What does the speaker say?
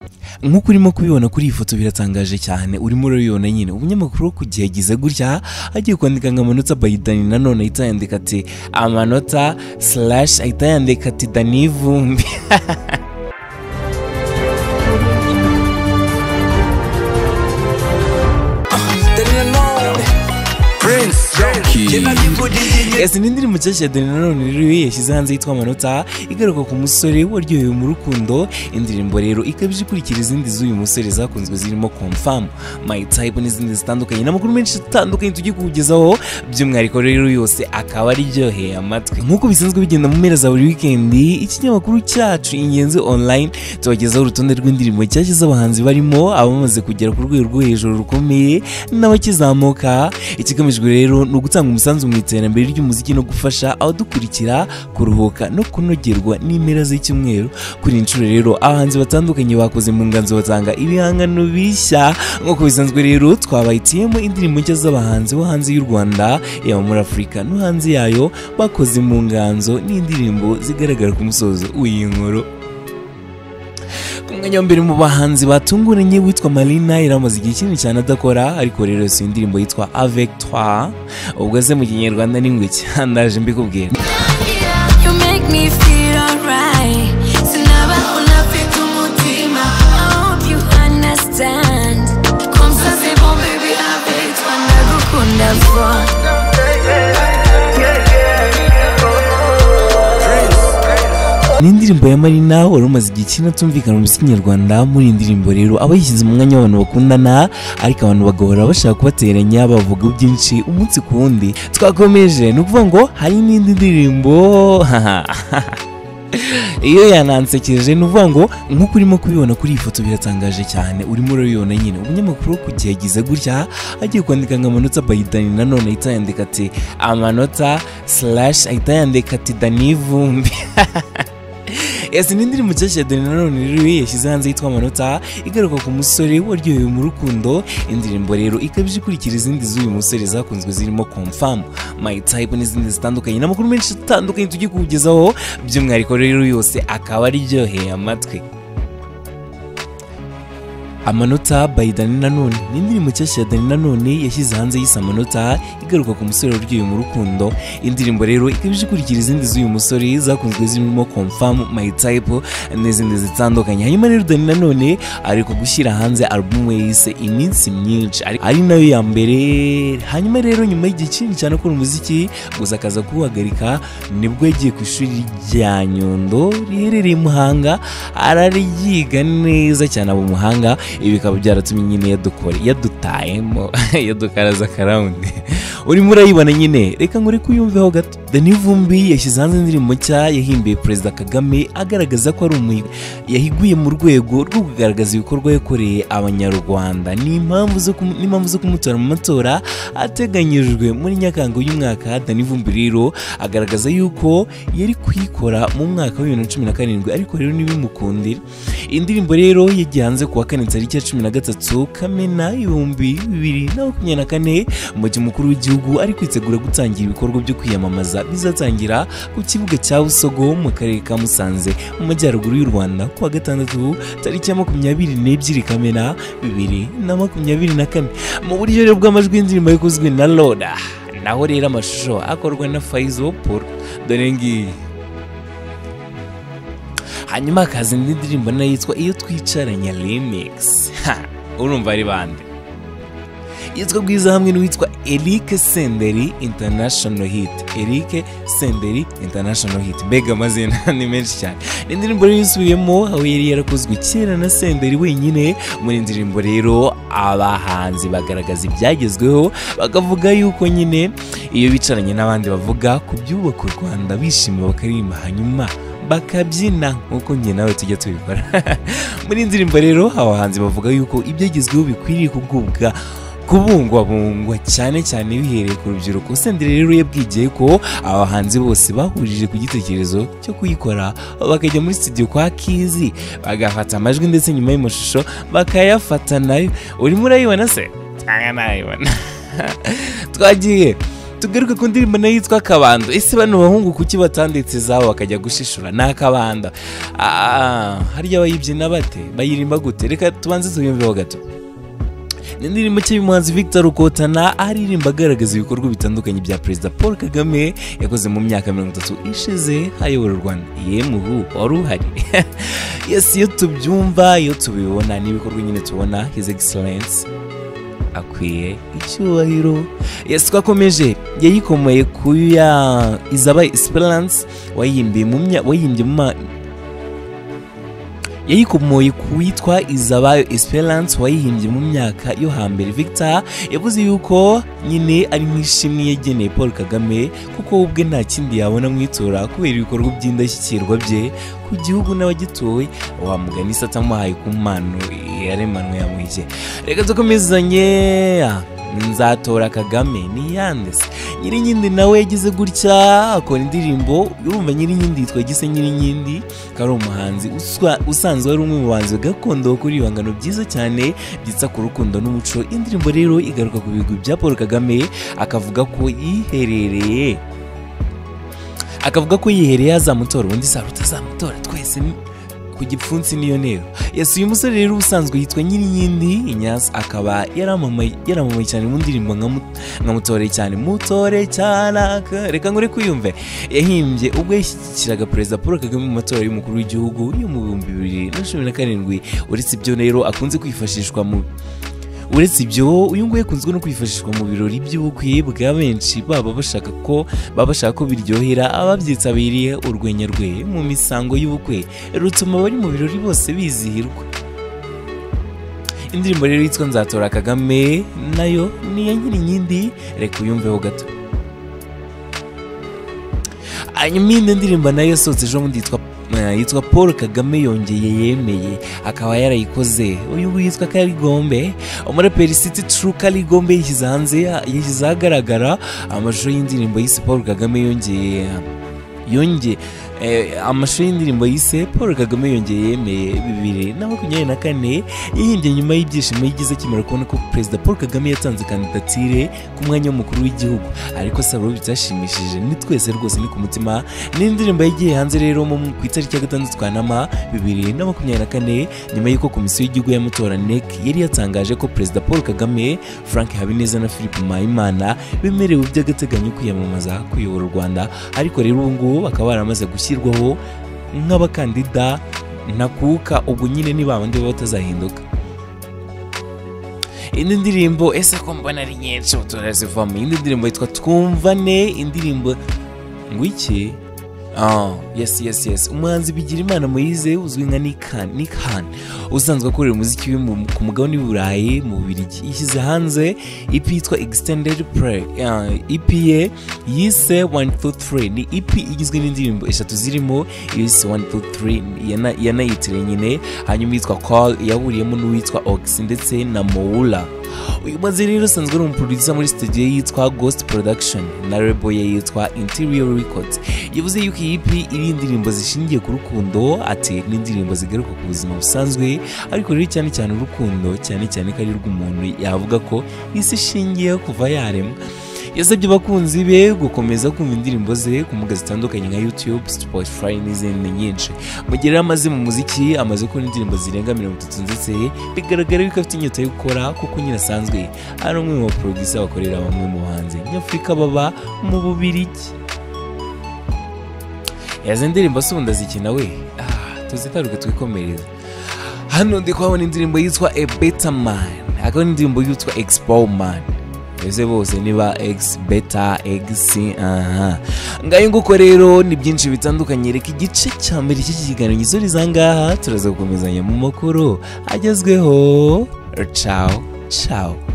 Nkuko urimo kubibona kuri iyi foto biratangaje cyane, urimo urabibona nyine umunyamakuru kugiye gutya agiye kwandika ngo amanota by Dani, nanone ahita yandika ati amanota / ahita yandika ati Dani Vumbi. Ese n'indirimbo nshyashya Dore nanone rero yashyize hanze yitwa amanota, igaruka ku musore waryohewe mu rukundo. Indirimbo rero ikabije ikurikira izindi z'uyu musore zakunzwe zirimo Confirm, My Type n'izindi zitandukanye, n'amakuru menshi atandukanye tugiye kukugezaho, by'umwihariko rero yose akaba aryoheye amatwi. Nk'uko bisanzwe bigenda mu mpera za buri weekend, ikinyamakuru cyacu Ingenzi Online tubagezaho urutonde rw'indirimbo nshyashya z'abahanzi barimo abamaze kugera ku rwego rwo hejuru rukomeye n'abakizamuka. Ikigamijwe rero ni ugutanga umusanzu mu iterambere ry'umuziki no gufasha abadukurikira kuruhuka no kunogerwa n'impera z'icyumweru. Kuri inshuro rero abahanzi batandukanye bakoze mu nganzo batanga ibihangano bishya. Nk'uko bisanzwe rero twabahitiyemo indirimbo nshya z'abahanzi bo hanze y'u Rwanda, yaba muri Afurika no hanze yayo, bakoze mu nganzo n'indirimbo zigaragara ku musozo w'iyi nkuru. Kumwanya mbere mu bahanzi batunguranye witwa Marina yaramaze igihe kinini cyane adakora, ariko rero si indirimbo yitwa Avec Toi, ubwo ze mu Kinyarwanda ni ngwe cyandaje mbikubwira. Ni indirimbo ya Marina wari umaze igihe kinatumvikana mu muziki nyarwanda. Muri indirimbo rero aba yishyize mu mwanya w'abantu bakundana, ariko abantu bagahora bashaka kubateranya bavuga byinshi umunsi ku wundi. Twakomeje ni ukuvuga ngo hari n'indi ndirimbo iyo yanansekeje, ni ukuvuga ngo nk'uko urimo kubibona kuri iyi foto biratangaje cyane, urimo urabibona nyine umunyamakuru kugiye gutya agiye kwandika ngo amanota by Dani, nanone ahita yandika ati amanota / ahita yandika ati Dani Vumbi. Ese n'indirimbo nshyashya Dore nanone rero yashyize hanze yitwa amanota, igaruka ku musore waryohewe mu rukundo. Indirimbo rero ikabije ikurikira izindi z'uyu musore zakunzwe zirimo Confirm, My Type n'izindi zitandukanye, n'amakuru menshi atandukanye tugiye kukugezaho, by'umwihariko rero yose akaba aryoheye amatwi. Amanota by Dani nanone ni indirimbo nshyashya ya Dani nanone yashyize hanze yise amanota, igaruka ku musore waryohewe mu rukundo. Indirimbo rero ikabije ikurikira izindi z'uyu musore zakunzwe zirimo Confirm, My Type n'izindi zitandukanye. Hanyuma rero Dani nanone ariko gushyira hanze album yise Iminsi Myinshi, ari nayo ya mbere. Hanyuma rero nyuma y'igihe kinini cyane akora umuziki, gusa akaza kuwuhagarika, nibwo yagiye ku ishuri rya Nyundo riherereye Muhanga, araryiga neza cyane abo Muhanga. Ibi bikaba byaratumye nyine yadutayemo yadukaraza karawundi. Urimo urayibona nyine, reka ngure kuyumveho gato. Dani Vumbi yashyize hanze indirimbo nshya yahimbiye Perezida Kagame, agaragaza ko ari umuhigo yahiguye mu rwego rwo kugaragaza ibikorwa yakoreye Abanyarwanda n'impamvu zo kumutora mu matora ateganyijwe muri Nyakanga uyu mwaka. Dani Vumbi rero agaragaza yuko yari kuyikora mu mwaka wa 2017, ariko rero ntibimukundira. Indirimbo rero yagiye hanze kuwa 4 tariki ya 13 Kamena 2024, umujyi mukuru w'igihugu ari kwitegura gutangira ibikorwa byo kwiyamamaza bizatangira ku kibuga cya Busogo mu karere ka Musanze mu majyaruguru y'u Rwanda kuwa 6 tariki ya 22 Kamena 2024. Mu buryo rero bw'amajwi y'indirimbo yakozwe na Loda, naho rero amashusho akorwa na Faizo Paul. Dore ngiyi. Hanyuma akazi indirimbo nayo yitwa Iyo Twicaranye Remix. Urumva ari bande? Yitwa Bwiza hamwe n'uwitwa Eric Senderi International Hit. Eric Senderi International Hit. Mbega amazina ni menshi cyane. Indirimbo rero yisubiyemo aho yari yarakozwe kera na Senderi wenyine. Muri indirimbo rero abahanzi bagaragaza ibyagezweho, bakavuga yuko nyine iyo bicaranye n'abandi bavuga ku byubaka u Rwanda, bishimira bakaririmba, hanyuma bakabyina nk'uko njye nawe tujya tubikora. Muri indirimbo rero abahanzi bavuga yuko ibyagezweho bikwiriye kubungwabungwa cyane cyane bihereye ku rubyiruko. Senderi rero yabwigiye ko abahanzi bose bahurije ku gitekerezo cyo kuyikora, bakajya muri studio kwa Kizi bagafata amajwi ndetse nyuma y'amashusho bakayafata nayo. Urimo urayibona se? Cyangwa nayibona? tugaruke ku ndirimbo nayo yitwa Kabando. Ese bano bahungu kuki batanditse zabo bakajya gushishura na Kabando? Harya bayibyina bate, bayirimba gute? Reka tubanze tuyumveho gato. Ni indirimbo cy'umuhanzi Victor Rukotana aririmba agaragaza ibikorwa bitandukanye bya Perezida Paul Kagame yakoze mu myaka 30 ishize hayobora u Rwanda. Yemuhu wari uhari. Yes, iyo tubyumva, iyo tubibona n'ibikorwa nyine tubona His Excellence akwiye icyubahiro. Yes, twakomeje yayikomoye kuya Ibibaye Esperance wayimbye yayikomoye kuwitwa Ibibaye Esperance wayihimbye mu myaka yo hambere. Victor yavuze yuko nyine ari nk'ishimwe yageneye Paul Kagame kuko ubwe nta kindi yabona mwitora kubera ibikorwa by'indashyikirwa bye ku gihugu n'abagituye. Wamugani satamuhaye ku mpano yaremanwe yamuhije. Reka dukomezanye. Nzatora Kagame ni yandese. Nyirinkindi nawe yagize gutya akora indirimbo. Urumva Nyirinkindi yitwa Gise Nyirinkindi, kari umuhanzi usanzwe ari umwe mu bahanzi gakondo kuri ibangano byiza cyane byitsa ku rukundo n'umuco. Indirimbo rero igaruka ku bigwi bya Paul Kagame, akavuga ko yihereye azamutora ubundi saruta azamutora twese ku gipfunsi niyo ntero. Yes, uyu musore rero ubusanzwe yitwa Nyirinkindi Inyasi, akaba yaramamaye cyane mu ndirimbo nka Mutore cyane, Mutore cyane. Reka ngure kuyumve. Yahimbye ubwo yashyigikiraga Perezida Paul Kagame mu matora y'umukuru w'igihugu yo mu 2017. Uretse ibyo rero akunze kwifashishwa uyu nguyu akunzwe no kwifashishwa mu birori by'ubukwe bwa benshi, baba bashaka ko biryohera ababyitabiriye. Urwenya rwe mu misango y'ubukwe rutuma abari mu birori bose bizihirwa. Indirimbo rero yitwa Nzatora Kagame nayo ni ya Nyirinkindi. Reka uyumveho gato. Hanyuma indi ndirimbo nayo yasohotse ejo bundi yitwa Paul Kagame yongeye yemeye, akaba yarayikoze uyu nguyu yitwa Kaligombe. Umuraperi City True Kaligombe yashyize ahagaragara amashusho y'indirimbo yise Paul Kagame amashusho y'indirimbo yise Paul Kagame yongeye yemeye 2024 yahimbye nyuma y'ibyishimo yigize akimara kubona ko Perezida Paul Kagame yatanze kandidatire ku mwanya w'umukuru w'igihugu. Ariko sabo bitashimishije ni twese rwose ni ku mutima. Ni indirimbo yagiye hanze rero ku itariki ya 6 Kanama 2024 nyuma y'uko komisiyo y'igihugu y'amatora NEC yari yatangaje ko Perezida Paul Kagame, Frank Habineza na Philippe Mpayimana bemerewe by'agateganyo kwiyamamaza kuyobora u Rwanda. Ariko rero ubu ngubu bakaba baramaze gushyirwaho nk'abakandida ntakuka. Ubwo nyine ni babandi batazahinduka. Indi ndirimbo ese ko mbona ari nyinshi turazivamo. Indi ndirimbo yitwa Twumvane. Indirimbo ngwiki yes umuhanzi Bigirimana Moise uzwi nka Nikan usanzwe akorera umuziki ku mugabane w'Uburayi mu Bubiligi yishyize hanze EP yitwa Extended Play. EP ye yise 123. Ni EP igizwe n'indirimbo 3 zirimo yise 123 yanayitire nyine. Hanyuma yitwa Call yahuriyemo n'uwitwa Ox ndetse na Moula. Uyu muhanzi rero usanzwe ari umuproducer muri studio yitwa Ghost Production na label ye yitwa Interior Records. Yavuze yuko iyi EP iri indirimbo zishingiye ku rukundo, ati n'indirimbo zigaruka ku buzima busanzwe, ariko rero cyane urukundo cyane kari rw'umuntu yavuga ko isi ishingiye kuva yaremwa. Yasabye abakunzi be gukomeza kumva indirimbo ze ku mbuga zitandukanye nka YouTube, Spotify n'izindi nyinshi. Mu gihe amaze mu muziki amaze gukora indirimbo zirenga 30 ndetse bigaragara yuko afite inyota yo gukora kuko nyine asanzwe ari umwe mu producer bakorera bamwe mu bahanzi nyafurika baba mu Bubiligi. Yaze indirimbo sunda zikina we tuzitaruke twikomereza. Hano ndi kwabona indirimbo yitwa A Better Man, akaba indirimbo yitwa Expo Man. Ese bose niba X beta X ngayo nguko rero ni byinshi bitandukanye. Reka igice cya mbere cy'iki kiganiro nyizori zangaha turaza gukomezanya mu makuru agezweho. Ciao.